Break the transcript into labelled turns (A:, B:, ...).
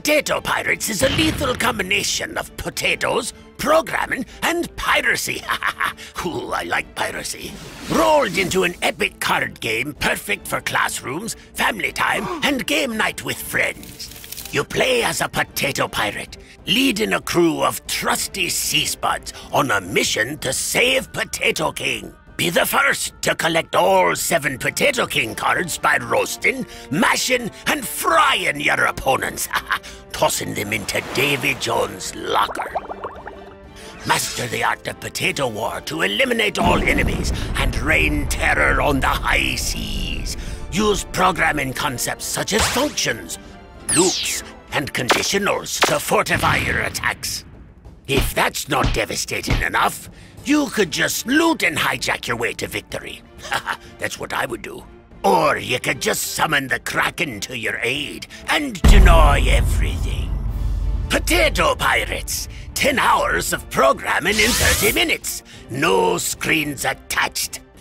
A: Potato Pirates is a lethal combination of potatoes, programming, and piracy. Ooh, I like piracy. Rolled into an epic card game perfect for classrooms, family time, and game night with friends. You play as a potato pirate, leading a crew of trusty sea spuds on a mission to save Potato King. Be the first to collect all 7 Potato King cards by roasting, mashing, and frying your opponents, tossing them into Davy Jones' locker. Master the art of potato war to eliminate all enemies and rain terror on the high seas. Use programming concepts such as functions, loops, and conditionals to fortify your attacks. If that's not devastating enough, you could just loot and hijack your way to victory. That's what I would do. Or you could just summon the Kraken to your aid and deny everything. Potato Pirates! 10 hours of programming in 30 minutes. No screens attached.